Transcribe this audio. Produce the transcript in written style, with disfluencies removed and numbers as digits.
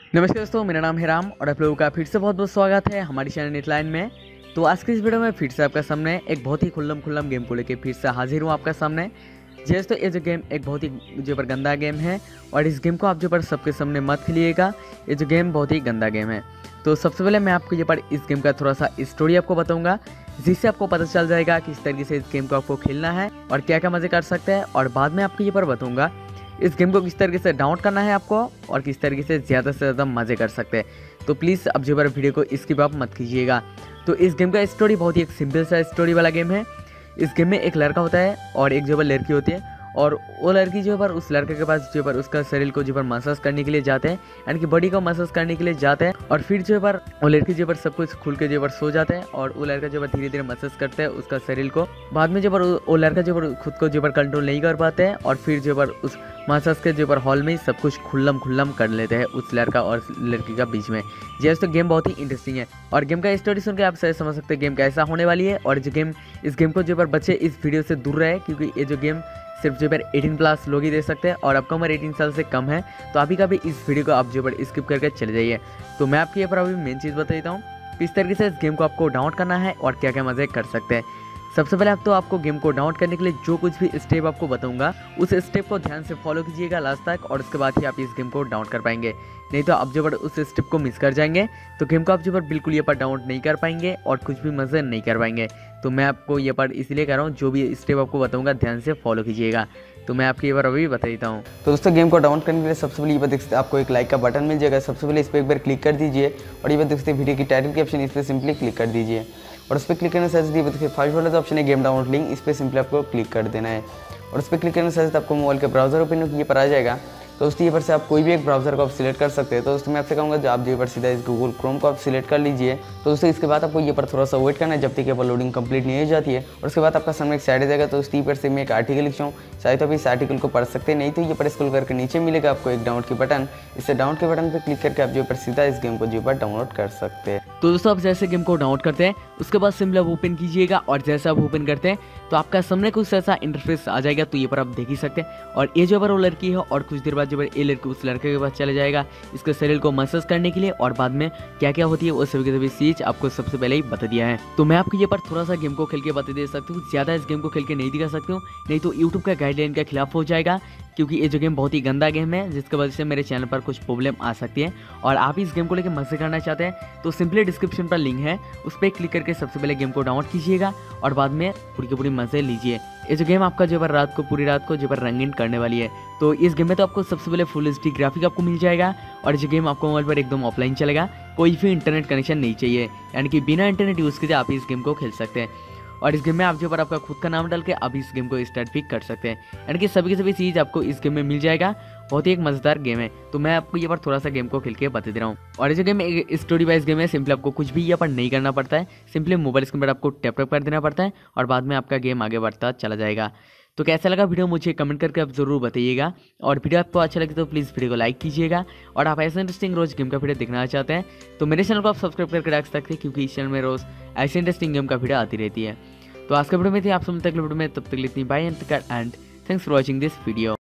नमस्कार दोस्तों, मेरा नाम है राम और आप लोगों का फिर से बहुत बहुत स्वागत है हमारी चैनल नेटलाइन में। तो आज की इस वीडियो में फिर से आपका सामने एक बहुत ही खुल्लम गेम को लेके फिर से हाजिर हूँ आपका सामने। जैसे तो ये जो गेम एक बहुत ही जो पर गंदा गेम है और इस गेम को आप जो पर सबके सामने मत खेलिएगा। ये जो गेम बहुत ही गंदा गेम है। तो सबसे पहले मैं आपको ये पर इस गेम का थोड़ा सा स्टोरी आपको बताऊंगा, जिससे आपको पता चल जाएगा कि किस तरीके से इस गेम को आपको खेलना है और क्या क्या मज़े कर सकते हैं। और बाद में आपको ये पर बताऊंगा इस गेम को किस तरीके से डाउनलोड करना है आपको और किस तरीके से ज़्यादा से ज़्यादा मज़े कर सकते हैं। तो प्लीज़ अब जो बार वीडियो को स्किप आप मत कीजिएगा। तो इस गेम का स्टोरी बहुत ही एक सिंपल सा स्टोरी वाला गेम है। इस गेम में एक लड़का होता है और एक जो बार लड़की होती है और वो लड़की जो पर उस लड़के के पास जो पर उसका शरीर को जो पर मसाज करने के लिए जाते हैं, यानी कि बॉडी को मसाज करने के लिए जाते हैं। और फिर जो पर वो लड़की जो पर सब कुछ खुल के जो पर सो जाते हैं और वो लड़का जो पर धीरे धीरे मसाज करते हैं उसका शरीर को। बाद में जो पर वो लड़का जो पर खुद को जो पर कंट्रोल नहीं कर पाते हैं और फिर जो पर उस मसाज के जो पर हॉल में ही सब कुछ खुल्लम कर लेते हैं उस लड़का और लड़की का बीच में। जैसे तो गेम बहुत ही इंटरेस्टिंग है और गेम का स्टोरी सुन के आप सही समझ सकते हैं गेम कैसा होने वाली है। और जो गेम इस गेम को जो पर बच्चे इस वीडियो से दूर रहे, क्योंकि ये जो गेम सिर्फ जो पर 18+ लोग ही दे सकते हैं और आपका उम्र 18 साल से कम है तो अभी का भी इस वीडियो को आप जो पर स्किप करके चले जाइए। तो मैं आपको यहाँ पर अभी मेन चीज़ बता देता हूँ किस तरीके से इस गेम को आपको डाउनलोड करना है और क्या क्या मज़े कर सकते हैं। सबसे पहले तो आपको गेम को डाउनलोड करने के लिए जो कुछ भी स्टेप आपको बताऊंगा उस स्टेप को ध्यान से फॉलो कीजिएगा लास्ट तक, और उसके बाद ही आप इस गेम को डाउनलोड कर पाएंगे। नहीं तो आप जो पर उस स्टेप को मिस कर जाएंगे तो गेम को आप जो पर बिल्कुल ये पर डाउनलोड नहीं कर पाएंगे और कुछ भी मज़े नहीं कर पाएंगे। तो मैं आपको ये पर इसलिए कह रहा हूँ, जो भी स्टेप आपको बताऊंगा ध्यान से फॉलो कीजिएगा। तो मैं आपको ये बार अभी बता देता हूँ। तो दोस्तों गेम को डाउनलोड करने के लिए सबसे पहले ये बात देख सकते हैं, आपको एक लाइक का बटन मिल जाएगा। सबसे पहले इस पर एक बार क्लिक कर दीजिए और ये बात देख सकते हैं वीडियो की टाइटल के ऑप्शन, इस पर सिंपली क्लिक कर दीजिए और उस पर क्लिक करने से देखिए फर्स्ट वाला जो ऑप्शन है गेम डाउनलोड लिंक, इस पर सिंपली आपको क्लिक कर देना है और उस पर क्लिक करने से आपको मोबाइल के ब्राउजर ओपन ये पर आ जाएगा। तो दोस्तों ये पर से आप कोई भी एक ब्राउजर को आप सिलेक्ट कर सकते हैं। तो दोस्तों मैं आपसे कहूँगा जो आप ये पर सीधा इस गूगल क्रोम को आप सिलेक्ट कर लीजिए। तो दोस्तों इसके बाद आपको ये पर थोड़ा सा वेट करना है जब तक ये पर लोडिंग कंप्लीट नहीं हो जाती है और उसके बाद आपका सामने एक साइड आ जाएगा। तो उस पर से मैं एक आर्टिकल लिखता हूँ, चाहे तो आप इस आर्टिकल को पढ़ सकते हैं, नहीं तो ये पर स्क्रॉल करके नीचे मिलेगा आपको एक डाउनलोड की बटन। इससे डाउनलोड के बटन पर क्लिक करके आप जो पर सीधा इस गेम को जो पर डाउनलोड कर सकते हैं। तो दोस्तों आप जैसे गेम को डाउनलोड करते हैं उसके बाद सिंपली आप ओपन कीजिएगा और जैसे आप ओपन करते हैं तो आपका सामने कुछ ऐसा इंटरफेस आ जाएगा। तो ये पर आप देख ही सकते हैं और ये जो पर वो लड़की है और कुछ देर बाद जो पर ये लड़की उस लड़के के पास चले जाएगा इसके शरीर को मसाज करने के लिए, और बाद में क्या क्या होती है वो सभी की सभी चीज आपको सबसे पहले ही बता दिया है। तो मैं आपको ये पर थोड़ा सा गेम को खेल के बता दे सकती हूँ, ज्यादा इस गेम को खेल के नहीं दिखा सकती हूँ, नहीं तो यूट्यूब का गाइडलाइन के खिलाफ हो जाएगा, क्योंकि ये जो गेम बहुत ही गंदा गेम है जिसकी वजह से मेरे चैनल पर कुछ प्रॉब्लम आ सकती है। और आप इस गेम को लेकर मजे करना चाहते हैं तो सिंपली डिस्क्रिप्शन पर लिंक है, उस पर क्लिक करके सबसे पहले गेम को डाउनलोड कीजिएगा और बाद में पूरी की पूरी मजे लीजिए। ये जो गेम आपका जो पर पूरी रात को जो पर रंगीन करने वाली है। तो इस गेम में तो आपको सबसे पहले फुल एचडी ग्राफिक आपको मिल जाएगा और ये गेम आपको मोबाइल पर एकदम ऑफलाइन चलेगा, कोई भी इंटरनेट कनेक्शन नहीं चाहिए, यानी कि बिना इंटरनेट यूज़ किए आप इस गेम को खेल सकते हैं। और इस गेम में आप जो पर आपका खुद का नाम डाल के आप इस गेम को स्टार्ट भी कर सकते हैं, यानी कि सभी की सभी चीज़ आपको इस गेम में मिल जाएगा। बहुत ही एक मज़ेदार गेम है। तो मैं आपको ये पर थोड़ा सा गेम को खेल के बता दे रहा हूँ। और ये जो गेम एक स्टोरी वाइज गेम है, सिंपली आपको कुछ भी यहाँ पर नहीं करना पड़ता है, सिंपली मोबाइल स्क्रीन पर आपको टैप कर देना पड़ता है और बाद में आपका गेम आगे बढ़ता चला जाएगा। तो कैसा लगा वीडियो मुझे कमेंट करके आप जरूर बताइएगा, और वीडियो आपको अच्छा लगे तो प्लीज़ वीडियो को लाइक कीजिएगा। और आप ऐसे इंटरेस्टिंग रोज गेम का वीडियो देखना चाहते हैं तो मेरे चैनल को आप सब्सक्राइब करके रख सकते हैं, क्योंकि इस चैनल में रोज ऐसे इंटरेस्टिंग गेम का वीडियो आती रहती है। तो आज का वीडियो में थी, आप सब तक वीडियो में, तब तक इतनी bye and thanks for watching this video.